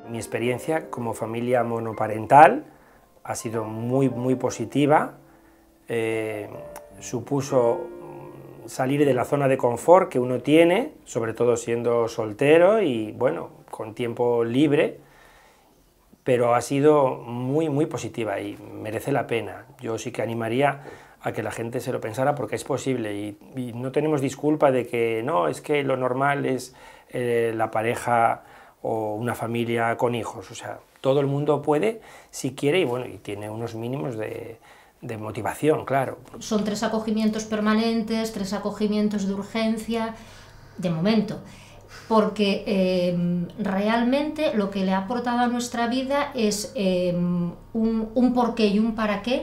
Mi experiencia como familia monoparental ha sido muy positiva, supuso salir de la zona de confort que uno tiene, sobre todo siendo soltero y bueno, con tiempo libre, pero ha sido muy positiva y merece la pena. Yo sí que animaría a que la gente se lo pensara porque es posible y no tenemos disculpa de que no, es que lo normal es la pareja o una familia con hijos, o sea, todo el mundo puede si quiere y bueno, y tiene unos mínimos de motivación, claro. Son 3 acogimientos permanentes, 3 acogimientos de urgencia, de momento, porque realmente lo que le ha aportado a nuestra vida es un porqué y un para qué,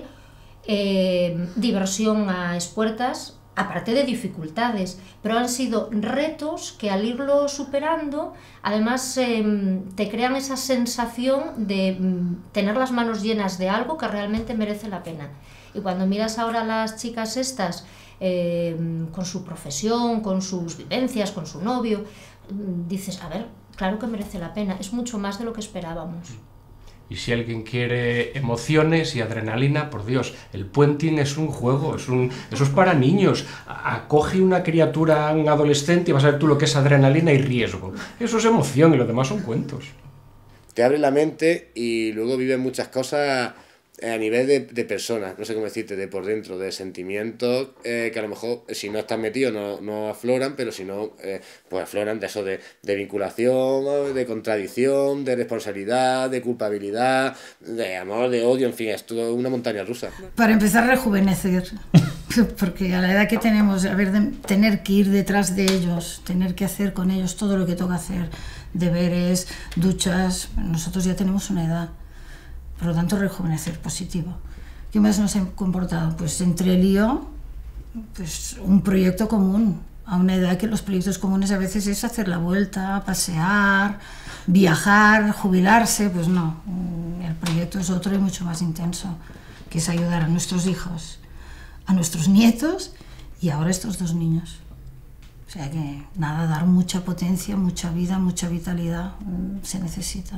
diversión a expuertas, aparte de dificultades, pero han sido retos que al irlo superando, además te crean esa sensación de tener las manos llenas de algo que realmente merece la pena. Y cuando miras ahora a las chicas estas, con su profesión, con sus vivencias, con su novio, dices, a ver, claro que merece la pena, es mucho más de lo que esperábamos. Y si alguien quiere emociones y adrenalina, por Dios, el puenting es un juego, eso es para niños. Acoge una criatura, un adolescente, y vas a ver tú lo que es adrenalina y riesgo. Eso es emoción y lo demás son cuentos. Te abre la mente y luego vives muchas cosas a nivel de personas, no sé cómo decirte, de por dentro, de sentimientos que a lo mejor si no estás metido no afloran, pero si no, pues afloran de eso de vinculación, de contradicción, de responsabilidad, de culpabilidad, de amor, de odio, en fin, es toda una montaña rusa. Para empezar a rejuvenecer, porque a la edad que tenemos, tener que ir detrás de ellos, tener que hacer con ellos todo lo que toca hacer, deberes, duchas, nosotros ya tenemos una edad. Por lo tanto, rejuvenecer positivo. ¿Qué más nos ha comportado? Pues entre él y yo, pues un proyecto común, a una edad que los proyectos comunes a veces es hacer la vuelta, pasear, viajar, jubilarse, pues no. El proyecto es otro y mucho más intenso, que es ayudar a nuestros hijos, a nuestros nietos y ahora a estos 2 niños. O sea que nada, dar mucha potencia, mucha vida, mucha vitalidad se necesita.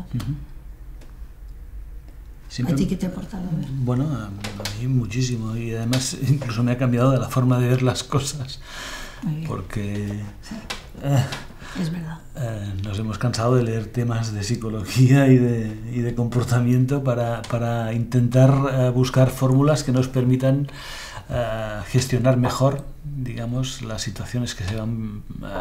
Siempre, ¿A ti qué te ha aportado? Bueno, a mí muchísimo y además incluso me ha cambiado de la forma de ver las cosas porque sí. Es verdad. Nos hemos cansado de leer temas de psicología y de comportamiento para intentar buscar fórmulas que nos permitan gestionar mejor, digamos, las situaciones que se van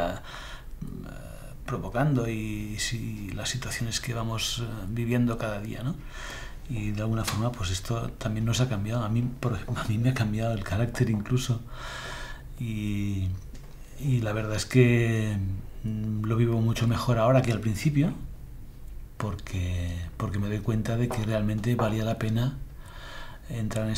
provocando y las situaciones que vamos viviendo cada día, ¿no? Y de alguna forma pues esto también nos ha cambiado, a mí me ha cambiado el carácter incluso y la verdad es que lo vivo mucho mejor ahora que al principio porque me doy cuenta de que realmente valía la pena entrar en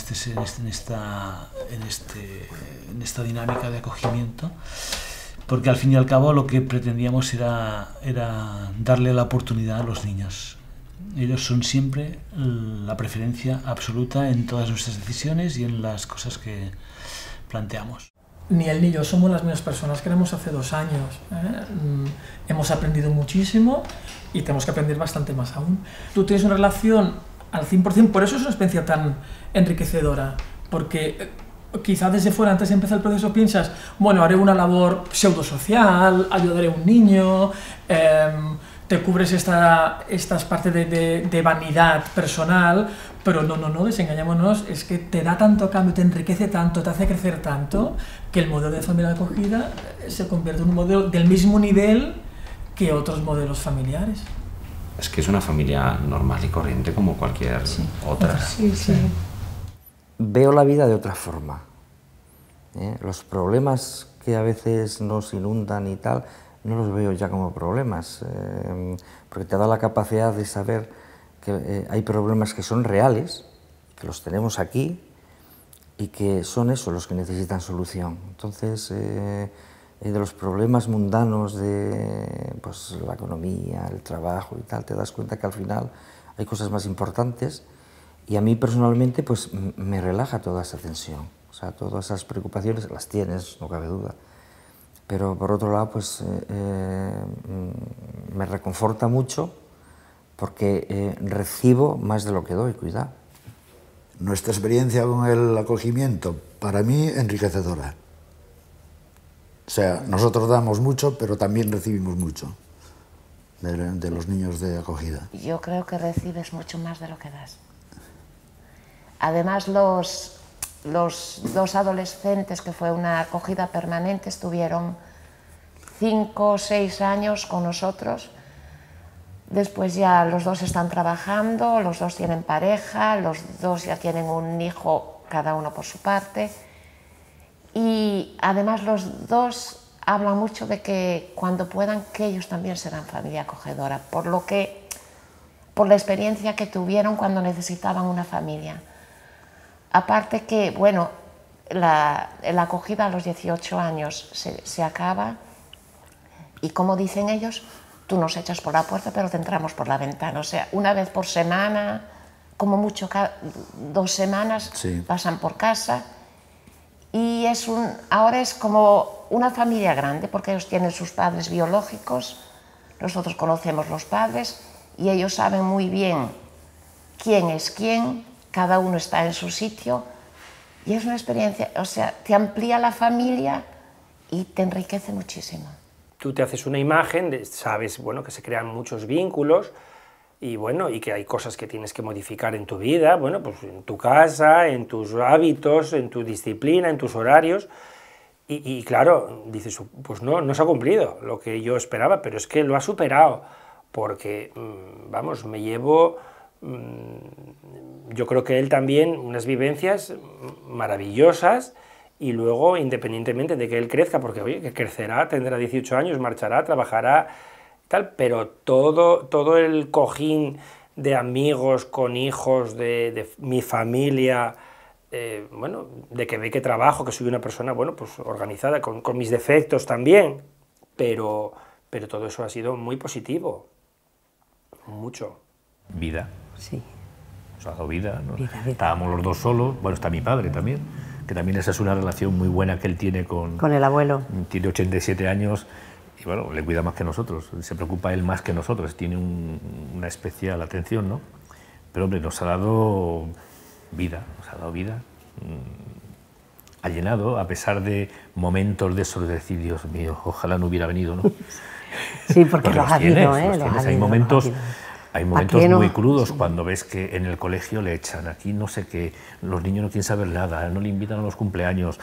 esta dinámica de acogimiento, porque al fin y al cabo lo que pretendíamos era darle la oportunidad a los niños. Ellos son siempre la preferencia absoluta en todas nuestras decisiones y en las cosas que planteamos. Ni él ni yo somos las mismas personas que éramos hace 2 años. Hemos aprendido muchísimo y tenemos que aprender bastante más aún. Tú tienes una relación al 100%, por eso es una experiencia tan enriquecedora, porque quizás desde fuera, antes de empezar el proceso, piensas, bueno, haré una labor pseudosocial, ayudaré a un niño, te cubres estas partes de vanidad personal, pero no, desengañémonos, es que te da tanto cambio, te enriquece tanto, te hace crecer tanto, que el modelo de familia de acogida se convierte en un modelo del mismo nivel que otros modelos familiares. Es que es una familia normal y corriente como cualquier otra. Sí. Veo la vida de otra forma. Los problemas que a veces nos inundan y tal, no los veo ya como problemas, porque te da la capacidad de saber que hay problemas que son reales, que los tenemos aquí y que son esos los que necesitan solución. Entonces, de los problemas mundanos de pues, la economía, el trabajo y tal, te das cuenta que al final hay cosas más importantes y a mí personalmente pues, me relaja toda esa tensión. O sea, todas esas preocupaciones las tienes, no cabe duda. Pero por otro lado, pues me reconforta mucho porque recibo más de lo que doy, cuidado. Nuestra experiencia con el acogimiento, para mí, enriquecedora. O sea, nosotros damos mucho, pero también recibimos mucho de los niños de acogida. Yo creo que recibes mucho más de lo que das. Además, los 2 adolescentes, que fue una acogida permanente, estuvieron 5 o 6 años con nosotros. Después ya los 2 están trabajando, los 2 tienen pareja, los 2 ya tienen un hijo, cada uno por su parte. Y además los 2 hablan mucho de que cuando puedan, que ellos también serán familia acogedora, por la experiencia que tuvieron cuando necesitaban una familia. Aparte que, bueno, la acogida a los 18 años se acaba y, como dicen ellos, tú nos echas por la puerta, pero te entramos por la ventana. O sea, una vez por semana, como mucho 2 semanas, sí, pasan por casa. Y ahora es como una familia grande, porque ellos tienen sus padres biológicos, nosotros conocemos los padres, y ellos saben muy bien quién es quién, cada uno está en su sitio, y es una experiencia, o sea, te amplía la familia y te enriquece muchísimo. Tú te haces una imagen, sabes, bueno, que se crean muchos vínculos, y bueno, y que hay cosas que tienes que modificar en tu vida, bueno, pues en tu casa, en tus hábitos, en tu disciplina, en tus horarios, y claro, dices, pues no se ha cumplido lo que yo esperaba, pero es que lo ha superado, porque, vamos, me llevo, yo creo que él también, unas vivencias maravillosas, y luego, independientemente de que él crezca, porque oye, que crecerá, tendrá 18 años, marchará, trabajará, tal, pero todo el cojín de amigos con hijos, de mi familia, bueno, de que ve que trabajo, que soy una persona, bueno, pues organizada, con mis defectos también, pero todo eso ha sido muy positivo, mucho. Vida. Sí. Nos ha dado vida, ¿no? Vida. Estábamos los 2 solos, bueno, está mi padre también, que también esa es una relación muy buena que él tiene con el abuelo. Tiene 87 años, y bueno, le cuida más que nosotros, se preocupa él más que nosotros, tiene una especial atención, ¿no? Pero hombre, nos ha dado vida, ha llenado, a pesar de momentos de esos de decir, Dios mío, ojalá no hubiera venido, ¿no? Sí, porque los ha habido, Hay momentos muy crudos, cuando ves que en el colegio le echan, aquí no sé qué, los niños no quieren saber nada, no le invitan a los cumpleaños.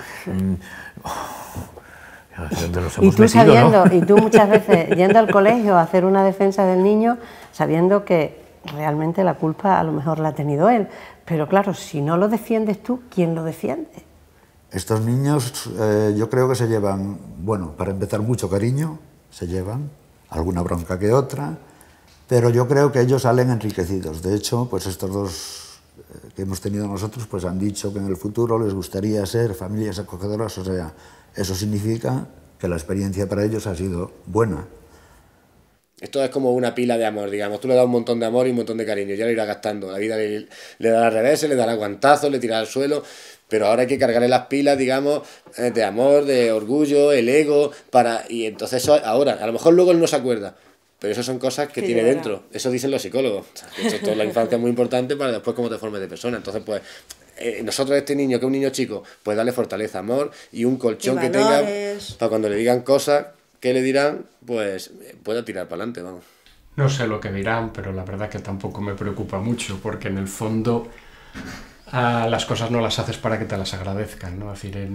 Y tú sabiendo, ¿no? Y tú muchas veces yendo al colegio a hacer una defensa del niño, sabiendo que realmente la culpa a lo mejor la ha tenido él, pero claro, si no lo defiendes tú, ¿quién lo defiende? Estos niños yo creo que se llevan, bueno, para empezar mucho cariño, se llevan, alguna bronca que otra, pero yo creo que ellos salen enriquecidos. De hecho, pues estos 2 que hemos tenido nosotros, pues han dicho que en el futuro les gustaría ser familias acogedoras, o sea, eso significa que la experiencia para ellos ha sido buena. Esto es como una pila de amor, digamos. Tú le das un montón de amor y un montón de cariño, ya lo irá gastando. La vida le dará reveses, le dará guantazos, le tirará al suelo, pero ahora hay que cargarle las pilas, digamos, de amor, de orgullo, el ego, y entonces eso ahora, a lo mejor luego él no se acuerda, pero eso son cosas que tiene dentro. Eso dicen los psicólogos. O sea, que eso toda la infancia es muy importante para después cómo te formes de persona. Entonces, pues, nosotros a este niño, que es un niño chico, pues darle fortaleza, amor y un colchón que tenga para cuando le digan cosas que le dirán, pues pueda tirar para adelante, vamos. No sé lo que dirán, pero la verdad que tampoco me preocupa mucho, porque en el fondo las cosas no las haces para que te las agradezcan, ¿no? Es decir,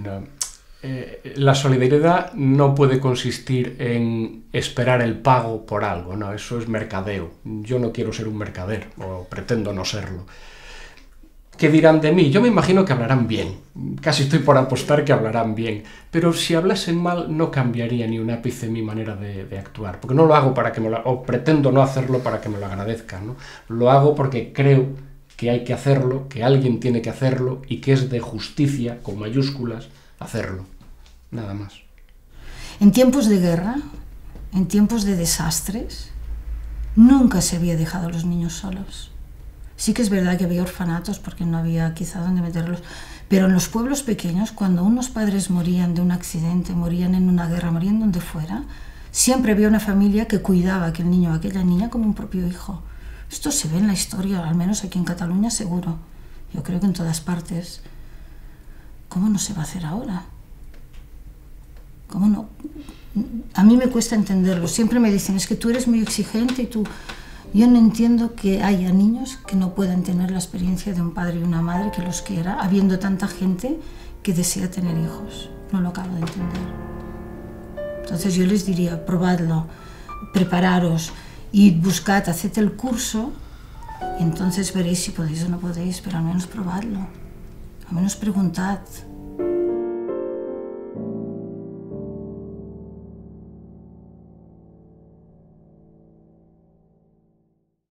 la solidaridad no puede consistir en esperar el pago por algo, no, eso es mercadeo. Yo no quiero ser un mercader, o pretendo no serlo. ¿Qué dirán de mí? Yo me imagino que hablarán bien, casi estoy por apostar que hablarán bien, pero si hablasen mal no cambiaría ni un ápice mi manera de actuar, porque no lo hago para que o pretendo no hacerlo para que me lo agradezcan, ¿no? Lo hago porque creo que hay que hacerlo, que alguien tiene que hacerlo y que es de justicia, con mayúsculas, hacerlo, nada más. En tiempos de guerra, en tiempos de desastres, nunca se había dejado a los niños solos. Sí que es verdad que había orfanatos porque no había quizá dónde meterlos, pero en los pueblos pequeños, cuando unos padres morían de un accidente, morían en una guerra, morían donde fuera, siempre había una familia que cuidaba a aquel niño o a aquella niña como un propio hijo. Esto se ve en la historia, al menos aquí en Cataluña seguro. Yo creo que en todas partes. ¿Cómo no se va a hacer ahora? ¿Cómo no? A mí me cuesta entenderlo. Siempre me dicen, es que tú eres muy exigente y tú... Yo no entiendo que haya niños que no puedan tener la experiencia de un padre y una madre que los quiera, habiendo tanta gente que desea tener hijos. No lo acabo de entender. Entonces yo les diría, probadlo, prepararos, id, buscad, haced el curso y entonces veréis si podéis o no podéis, pero al menos probadlo, al menos preguntad.